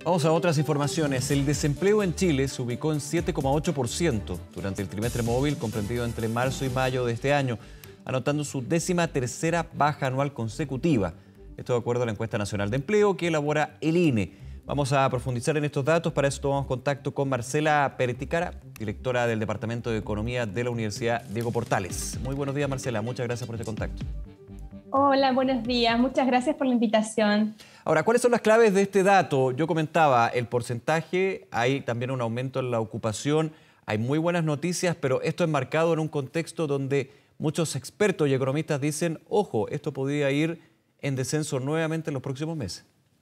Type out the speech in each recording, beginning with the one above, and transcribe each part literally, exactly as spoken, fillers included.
Vamos a otras informaciones. El desempleo en Chile se ubicó en siete coma ocho por ciento durante el trimestre móvil comprendido entre marzo y mayo de este año, anotando su décima tercera baja anual consecutiva. Esto de acuerdo a la encuesta nacional de empleo que elabora el I N E. Vamos a profundizar en estos datos. Para eso tomamos contacto con Marcela Pereticara, directora del Departamento de Economía de la Universidad Diego Portales. Muy buenos días, Marcela. Muchas gracias por este contacto. Hola, buenos días. Muchas gracias por la invitación. Ahora, ¿cuáles son las claves de este dato? Yo comentaba el porcentaje, hay también un aumento en la ocupación, hay muy buenas noticias, pero esto es marcado en un contexto donde muchos expertos y economistas dicen, ojo, esto podría ir en descenso nuevamente en los próximos meses.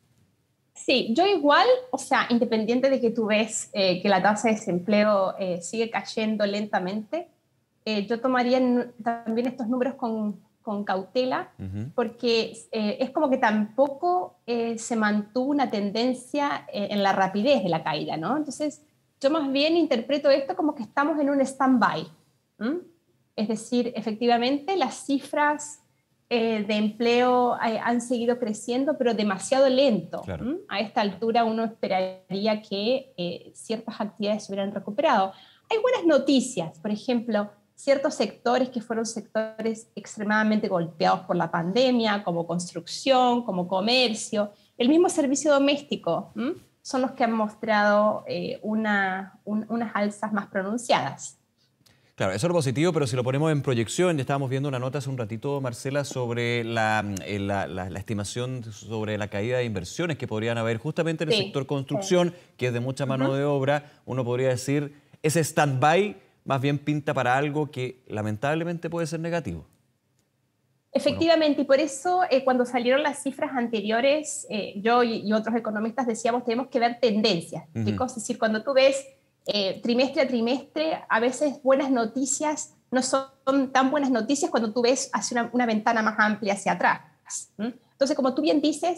Sí, yo igual, o sea, independiente de que tú ves eh, que la tasa de desempleo eh, sigue cayendo lentamente, eh, yo tomaría también estos números con, con cautela, uh-huh. porque eh, es como que tampoco eh, se mantuvo una tendencia eh, en la rapidez de la caída, ¿no? Entonces, yo más bien interpreto esto como que estamos en un stand-by. ¿Mm? Es decir, efectivamente, las cifras Eh, de empleo eh, han seguido creciendo, pero demasiado lento. Claro. ¿Mm? A esta altura uno esperaría que eh, ciertas actividades se hubieran recuperado. Hay buenas noticias, por ejemplo, ciertos sectores que fueron sectores extremadamente golpeados por la pandemia, como construcción, como comercio, el mismo servicio doméstico, ¿Mm? son los que han mostrado eh, una, un, unas alzas más pronunciadas. Claro, eso es lo positivo, pero si lo ponemos en proyección, ya estábamos viendo una nota hace un ratito, Marcela, sobre la, la, la, la estimación sobre la caída de inversiones que podrían haber justamente en el sí, sector construcción, sí. que es de mucha mano uh-huh. de obra. Uno podría decir, ese stand-by más bien pinta para algo que lamentablemente puede ser negativo. Efectivamente, y por eso eh, cuando salieron las cifras anteriores, eh, yo y, y otros economistas decíamos tenemos que ver tendencias. Uh-huh. Es decir, cuando tú ves Eh, trimestre a trimestre, a veces buenas noticias no son tan buenas noticias cuando tú ves hacia una, una ventana más amplia hacia atrás. ¿Mm? Entonces, como tú bien dices,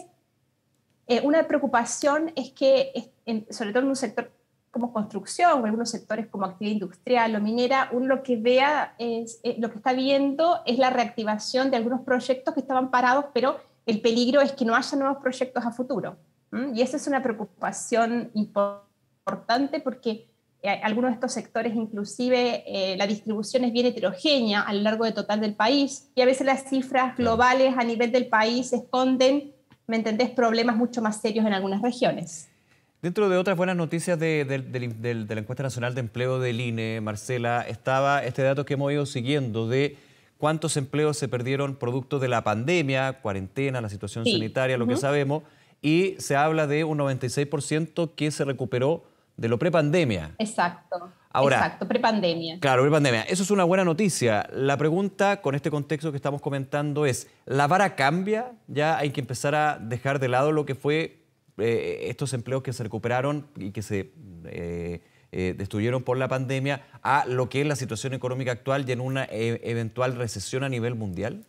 eh, una preocupación es que, es, en, sobre todo en un sector como construcción o en algunos sectores como actividad industrial o minera, uno lo que vea es, eh, lo que está viendo es la reactivación de algunos proyectos que estaban parados, pero el peligro es que no haya nuevos proyectos a futuro. ¿Mm? Y esa es una preocupación importante porque algunos de estos sectores inclusive eh, la distribución es bien heterogénea a lo largo del total del país y a veces las cifras globales a nivel del país esconden, ¿me entendés?, problemas mucho más serios en algunas regiones. Dentro de otras buenas noticias de, de, de, de, de la Encuesta Nacional de Empleo del I N E, Marcela, estaba este dato que hemos ido siguiendo de cuántos empleos se perdieron producto de la pandemia, cuarentena, la situación sí. sanitaria, lo uh-huh. que sabemos, y se habla de un noventa y seis por ciento que se recuperó de lo prepandemia. Exacto, Ahora, exacto, prepandemia. Claro, prepandemia. Eso es una buena noticia. La pregunta con este contexto que estamos comentando es, ¿la vara cambia? ¿Ya hay que empezar a dejar de lado lo que fue eh, estos empleos que se recuperaron y que se eh, eh, destruyeron por la pandemia a lo que es la situación económica actual y en una e- eventual recesión a nivel mundial?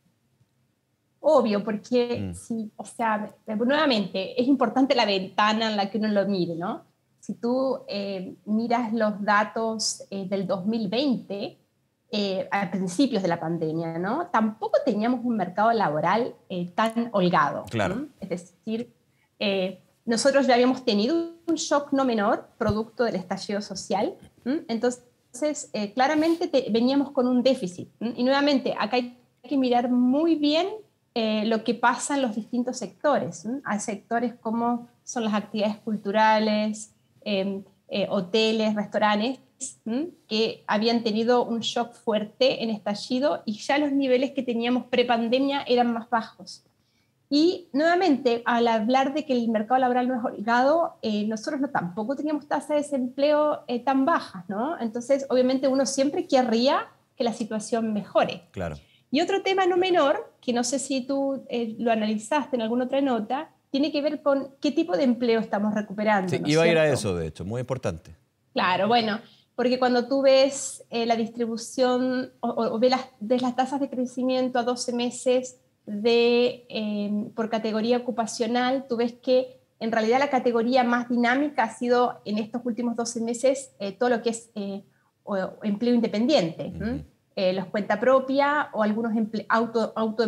Obvio, porque, mm. sí, o sea, nuevamente, es importante la ventana en la que uno lo mire, ¿no? Si tú eh, miras los datos eh, del dos mil veinte, eh, a principios de la pandemia, ¿no? Tampoco teníamos un mercado laboral eh, tan holgado. Claro. ¿no? Es decir, eh, nosotros ya habíamos tenido un shock no menor, producto del estallido social. ¿m? Entonces, eh, claramente te, veníamos con un déficit. ¿m? Y nuevamente, acá hay que mirar muy bien eh, lo que pasa en los distintos sectores. ¿m? Hay sectores como son las actividades culturales, Eh, eh, hoteles, restaurantes, ¿m? que habían tenido un shock fuerte en estallido y ya los niveles que teníamos prepandemia eran más bajos. Y nuevamente, al hablar de que el mercado laboral no es holgado, eh, nosotros no, tampoco teníamos tasas de desempleo eh, tan bajas, ¿no? Entonces, obviamente uno siempre querría que la situación mejore. Claro. Y otro tema no menor, que no sé si tú eh, lo analizaste en alguna otra nota, tiene que ver con qué tipo de empleo estamos recuperando. Sí, ¿no iba a ir cierto? a eso, de hecho, muy importante. Claro, bueno, porque cuando tú ves eh, la distribución o, o ves, las, ves las tasas de crecimiento a doce meses de, eh, por categoría ocupacional, tú ves que en realidad la categoría más dinámica ha sido en estos últimos doce meses eh, todo lo que es eh, o, o empleo independiente, uh-huh. eh, los cuenta propia o algunos emple- auto, autoempleados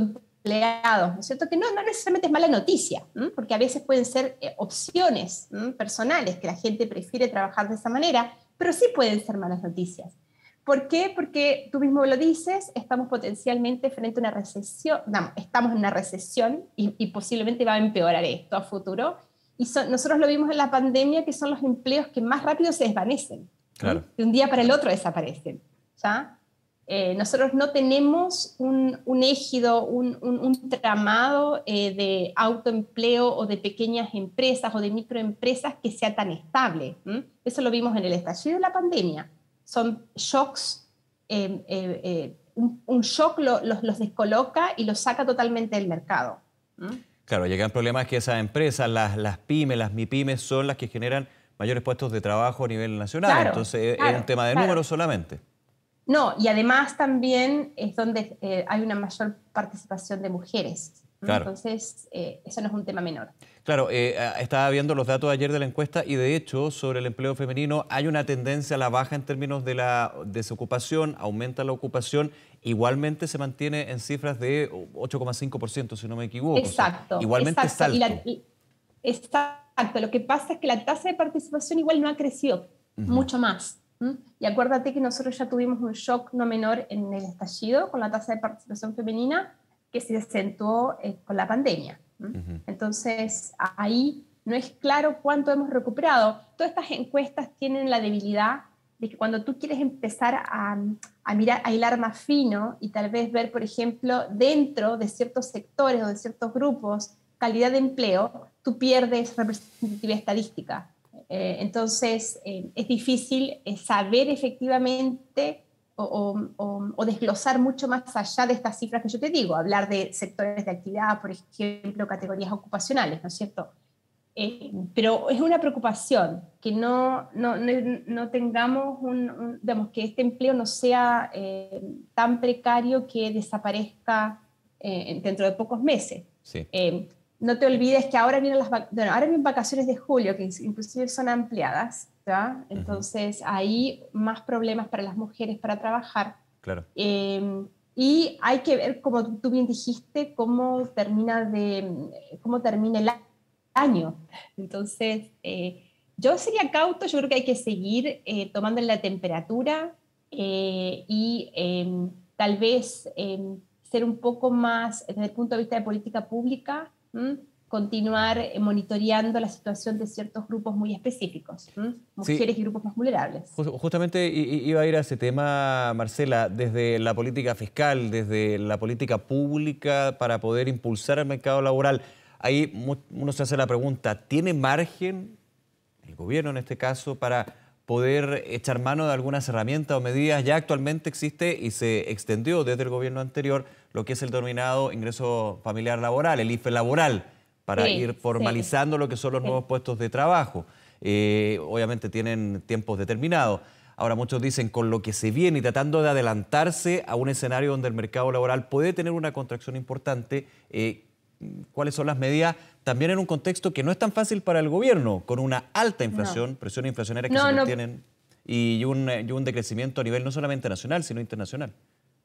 empleados, ¿no es cierto? Que no, no necesariamente es mala noticia, ¿m? Porque a veces pueden ser eh, opciones ¿m? personales, que la gente prefiere trabajar de esa manera, pero sí pueden ser malas noticias. ¿Por qué? Porque tú mismo lo dices, estamos potencialmente frente a una recesión, no, estamos en una recesión y, y posiblemente va a empeorar esto a futuro. Y son, nosotros lo vimos en la pandemia, que son los empleos que más rápido se desvanecen, Claro. de un día para el otro desaparecen. ¿Ya? Eh, nosotros no tenemos un, un égido, un, un, un tramado eh, de autoempleo o de pequeñas empresas o de microempresas que sea tan estable. ¿m? Eso lo vimos en el estallido de la pandemia. Son shocks, eh, eh, eh, un, un shock lo, los, los descoloca y los saca totalmente del mercado. ¿m? Claro, y acá el problema es que esas empresas, las, las pymes, las MIPYMES, son las que generan mayores puestos de trabajo a nivel nacional. Claro, Entonces claro, es un tema de claro. números solamente. No, y además también es donde eh, hay una mayor participación de mujeres. Claro. Entonces, eh, eso no es un tema menor. Claro, eh, estaba viendo los datos ayer de la encuesta y de hecho sobre el empleo femenino hay una tendencia a la baja en términos de la desocupación, aumenta la ocupación, igualmente se mantiene en cifras de ocho coma cinco por ciento, si no me equivoco. Exacto. O sea, igualmente exacto. es alto. Y la, y, exacto. Lo que pasa es que la tasa de participación igual no ha crecido uh-huh. mucho más. ¿Mm? Y acuérdate que nosotros ya tuvimos un shock no menor en el estallido con la tasa de participación femenina que se acentuó eh, con la pandemia. Uh-huh. Entonces, ahí no es claro cuánto hemos recuperado. Todas estas encuestas tienen la debilidad de que cuando tú quieres empezar a, a mirar, a hilar más fino y tal vez ver, por ejemplo, dentro de ciertos sectores o de ciertos grupos, calidad de empleo, tú pierdes representatividad estadística. Eh, entonces, eh, es difícil eh, saber efectivamente o, o, o, o desglosar mucho más allá de estas cifras que yo te digo, hablar de sectores de actividad, por ejemplo, categorías ocupacionales, ¿no es cierto? Eh, pero es una preocupación que no, no, no, no tengamos un, un, digamos, que este empleo no sea eh, tan precario que desaparezca eh, dentro de pocos meses. Sí. Eh, no te olvides que ahora vienen las bueno, ahora vienen vacaciones de julio, que inclusive son ampliadas, ¿ya? Entonces uh-huh. hay más problemas para las mujeres para trabajar. Claro. Eh, y hay que ver, como tú bien dijiste, cómo termina, de, cómo termina el año. Entonces, eh, yo sería cauto, yo creo que hay que seguir eh, tomando la temperatura eh, y eh, tal vez eh, ser un poco más, desde el punto de vista de política pública, ¿m? continuar monitoreando la situación de ciertos grupos muy específicos, ¿m? mujeres sí. y grupos más vulnerables. Justamente iba a ir a ese tema, Marcela, desde la política fiscal, desde la política pública para poder impulsar el mercado laboral. Ahí uno se hace la pregunta, ¿tiene margen el gobierno en este caso para poder echar mano de algunas herramientas o medidas? Ya actualmente existe y se extendió desde el gobierno anterior lo que es el denominado ingreso familiar laboral, el I F E laboral, para sí, ir formalizando sí. lo que son los sí. nuevos puestos de trabajo. Eh, obviamente tienen tiempos determinados. Ahora muchos dicen con lo que se viene y tratando de adelantarse a un escenario donde el mercado laboral puede tener una contracción importante, eh, ¿cuáles son las medidas? También en un contexto que no es tan fácil para el gobierno, con una alta inflación, no. presión inflacionaria que no, se mantienen no. y, un, y un decrecimiento a nivel no solamente nacional, sino internacional.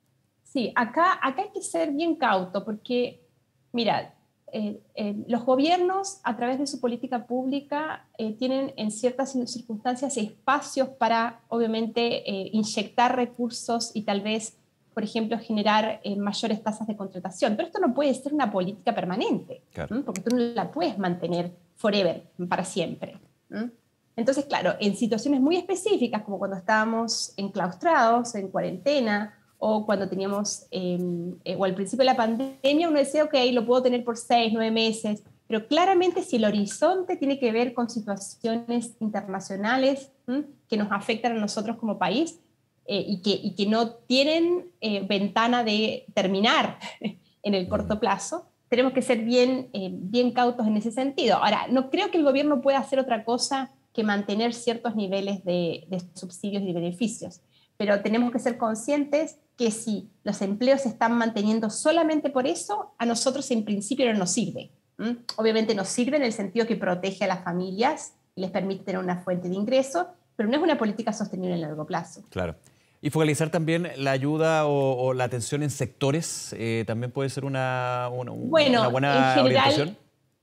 Sí, acá, acá hay que ser bien cauto porque, mira, eh, eh, los gobiernos a través de su política pública eh, tienen en ciertas circunstancias espacios para, obviamente, eh, inyectar recursos y tal vez por ejemplo, generar eh, mayores tasas de contratación. Pero esto no puede ser una política permanente, claro. porque tú no la puedes mantener forever, para siempre. ¿m? Entonces, claro, en situaciones muy específicas, como cuando estábamos enclaustrados, en cuarentena, o cuando teníamos, eh, eh, o al principio de la pandemia, uno decía, ok, lo puedo tener por seis, nueve meses, pero claramente si el horizonte tiene que ver con situaciones internacionales ¿m? que nos afectan a nosotros como país, Eh, y, que, y que no tienen eh, ventana de terminar en el corto plazo, tenemos que ser bien, eh, bien cautos en ese sentido. Ahora, no creo que el gobierno pueda hacer otra cosa que mantener ciertos niveles de, de subsidios y de beneficios, pero tenemos que ser conscientes que si los empleos se están manteniendo solamente por eso, a nosotros en principio no nos sirve. ¿Mm? Obviamente nos sirve en el sentido que protege a las familias y les permite tener una fuente de ingreso, pero no es una política sostenible en el largo plazo. Claro. Y focalizar también la ayuda o, o la atención en sectores, eh, también puede ser una, una, bueno, una buena en general, orientación.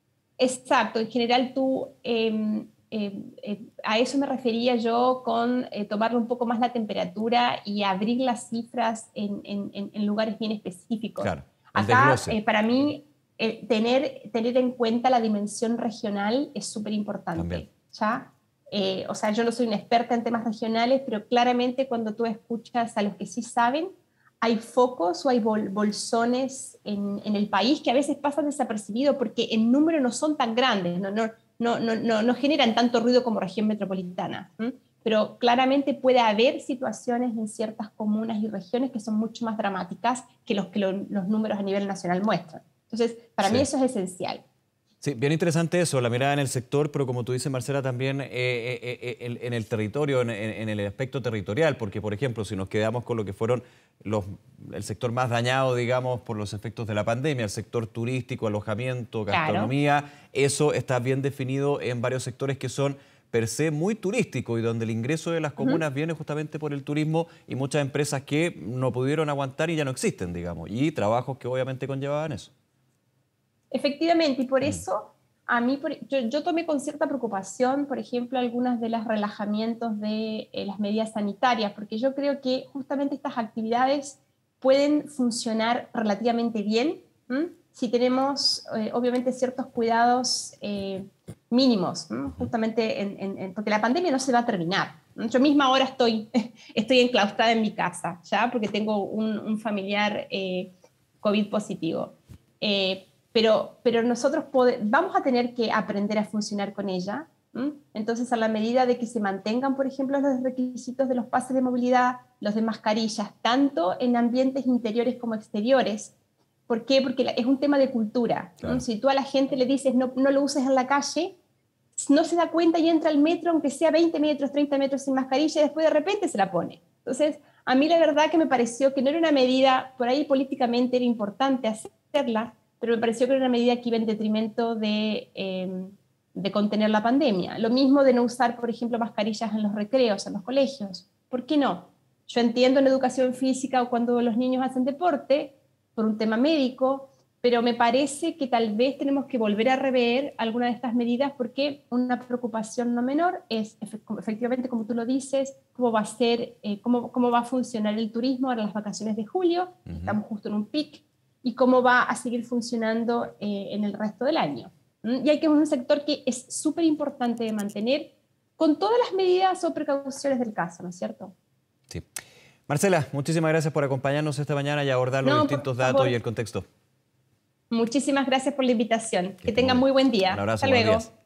Exacto, en general tú, eh, eh, eh, a eso me refería yo con eh, tomarle un poco más la temperatura y abrir las cifras en, en, en lugares bien específicos. Claro, el Acá, desglose. eh, para mí, eh, tener, tener en cuenta la dimensión regional es súper importante, ¿ya? Eh, o sea, yo no soy una experta en temas regionales, pero claramente cuando tú escuchas a los que sí saben, hay focos o hay bol bolsones en, en el país que a veces pasan desapercibidos porque en número no son tan grandes, no, no, no, no, no, no generan tanto ruido como región metropolitana. ¿m? Pero claramente puede haber situaciones en ciertas comunas y regiones que son mucho más dramáticas que los que lo, los números a nivel nacional muestran. Entonces, para sí. mí eso es esencial. Sí, bien interesante eso, la mirada en el sector, pero como tú dices, Marcela, también eh, eh, eh, en, en el territorio, en, en el aspecto territorial, porque, por ejemplo, si nos quedamos con lo que fueron los, el sector más dañado, digamos, por los efectos de la pandemia, el sector turístico, alojamiento, gastronomía, claro. Eso está bien definido en varios sectores que son per se muy turísticos y donde el ingreso de las comunas uh-huh. viene justamente por el turismo y muchas empresas que no pudieron aguantar y ya no existen, digamos, y trabajos que obviamente conllevaban eso. Efectivamente, y por eso a mí, yo, yo tomé con cierta preocupación, por ejemplo, algunas de los relajamientos de eh, las medidas sanitarias, porque yo creo que justamente estas actividades pueden funcionar relativamente bien ¿m? si tenemos, eh, obviamente, ciertos cuidados eh, mínimos, ¿m? justamente en, en, en, porque la pandemia no se va a terminar. ¿m? Yo misma ahora estoy, estoy enclaustrada en mi casa, ¿ya? Porque tengo un, un familiar eh, COVID positivo. Eh, Pero, pero nosotros pode, vamos a tener que aprender a funcionar con ella. ¿m? Entonces, a la medida de que se mantengan, por ejemplo, los requisitos de los pases de movilidad, los de mascarillas, tanto en ambientes interiores como exteriores. ¿Por qué? Porque es un tema de cultura. Claro. Si tú a la gente le dices no, no lo uses en la calle, no se da cuenta y entra al metro, aunque sea veinte metros, treinta metros sin mascarilla, y después de repente se la pone. Entonces, a mí la verdad que me pareció que no era una medida, por ahí políticamente era importante hacerla, pero me pareció que era una medida que iba en detrimento de, eh, de contener la pandemia. Lo mismo de no usar, por ejemplo, mascarillas en los recreos, en los colegios. ¿Por qué no? Yo entiendo en educación física o cuando los niños hacen deporte, por un tema médico, pero me parece que tal vez tenemos que volver a rever alguna de estas medidas porque una preocupación no menor es, efectivamente, como tú lo dices, cómo va a ser, eh, cómo, cómo va a funcionar el turismo ahora en las vacaciones de julio, uh-huh. estamos justo en un pic, y cómo va a seguir funcionando eh, en el resto del año. ¿Mm? Y hay que es un sector que es súper importante de mantener con todas las medidas o precauciones del caso, ¿no es cierto? Sí. Marcela, muchísimas gracias por acompañarnos esta mañana y abordar los no, distintos datos y el contexto. Muchísimas gracias por la invitación. Que, que tengan muy buen día. Un abrazo, Hasta luego. Días.